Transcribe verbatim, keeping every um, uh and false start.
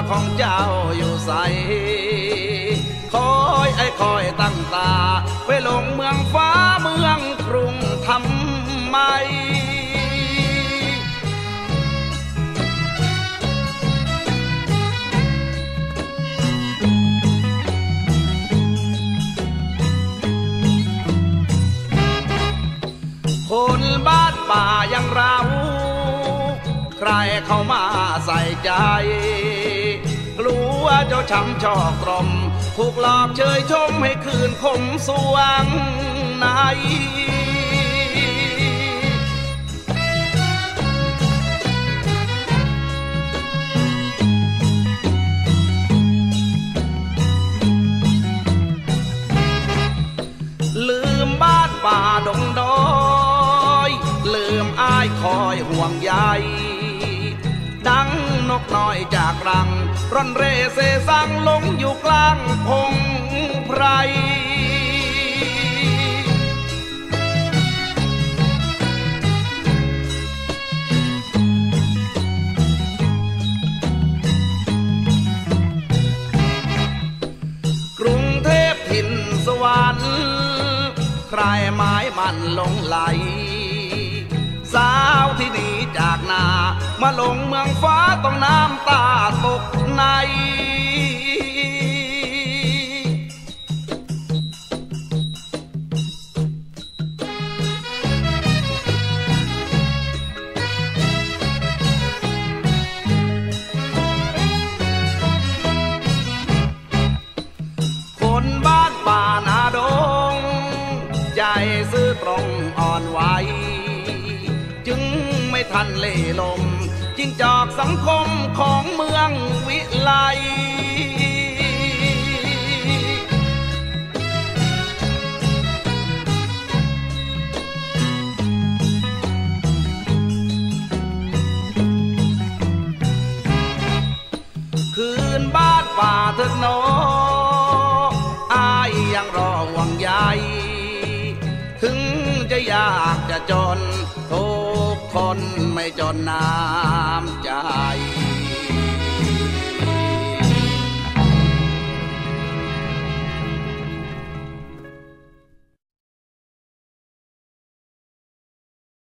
ของเจ้าอยู่ใสคอยไอ้คอยตั้งตาไปลงเมืองฟ้าเมืองกรุงทำไมคนบ้านป่าอย่างเราใครเข้ามาใส่ใจกลัวเจ้าช้ำชอกตรมถูกหลอกเชยชมให้คืนคมสวงในลืมบ้านป่าดงดอยลืมอ้ายคอยห่วงใยดังนกน้อยจากรังร่อนเร่เสสังลงอยู่กลางพงไพรกรุงเทพถิ่นสวรรค์ใครหมายมันลงไหลสาวที่หนีจากนามาลงเมืองฟ้าต้องน้ำตาตกในคนบ้านป่านาดงใจซื่อตรงอ่อนไหวจึงไม่ทันเล่ลมจิ้งจอกสังคมของเมืองวิไลคืนบ้านป่าเถิดโนอ้ายยังรอห่วงใยถึงจะยากจะจนทุกคนไม่จนน้ำใจ